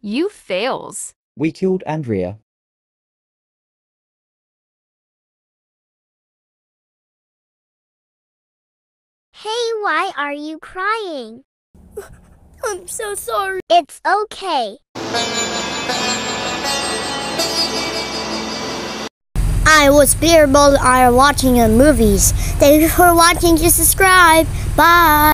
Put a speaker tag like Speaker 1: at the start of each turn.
Speaker 1: You fails.
Speaker 2: We killed Andrea.
Speaker 3: Hey, why are you crying?
Speaker 4: I'm so sorry.
Speaker 3: It's okay.
Speaker 4: I was Beer Bowl are watching movies. Thank you for watching. Just subscribe. Bye.